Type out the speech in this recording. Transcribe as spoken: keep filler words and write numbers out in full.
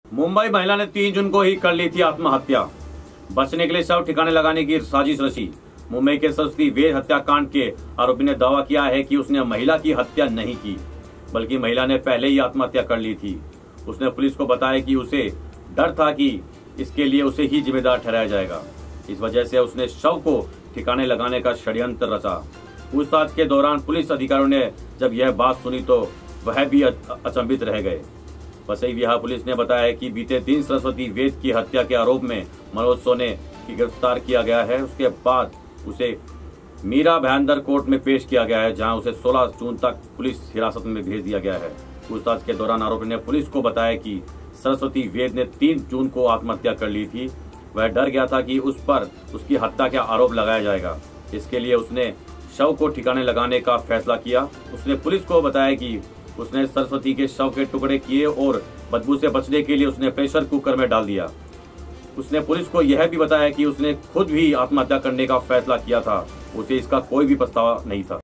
मुंबई महिला ने तीन जून को ही कर ली थी आत्महत्या। बचने के लिए शव ठिकाने लगाने की साजिश रची। मुंबई के सरस्वती वेद हत्याकांड के आरोपी ने दावा किया है कि उसने महिला की हत्या नहीं की, बल्कि महिला ने पहले ही आत्महत्या कर ली थी। उसने पुलिस को बताया कि उसे डर था कि इसके लिए उसे ही जिम्मेदार ठहराया जाएगा। इस वजह से उसने शव को ठिकाने लगाने का षड्यंत्र रचा। पूछताछ के दौरान पुलिस अधिकारियों ने जब यह बात सुनी तो वह भी अचंभित रह गए। वसई विहार पुलिस ने बताया कि बीते दिन सरस्वती वेद की हत्या के आरोप में मनोज सोने की गिरफ्तार किया गया है। उसके बाद उसे मीरा भयंदर कोर्ट में पेश किया गया है, जहां उसे सोलह जून तक पुलिस हिरासत में भेज दिया गया है। पूछताछ के दौरान आरोपी ने पुलिस को बताया कि सरस्वती वेद ने तीन जून को आत्महत्या कर ली थी। वह डर गया था कि उस पर उसकी हत्या का आरोप लगाया जाएगा। इसके लिए उसने शव को ठिकाने लगाने का फैसला किया। उसने पुलिस को बताया कि उसने सरस्वती के शव के टुकड़े किए और बदबू से बचने के लिए उसने प्रेशर कुकर में डाल दिया। उसने पुलिस को यह भी बताया कि उसने खुद भी आत्महत्या करने का फैसला किया था। उसे इसका कोई भी पछतावा नहीं था।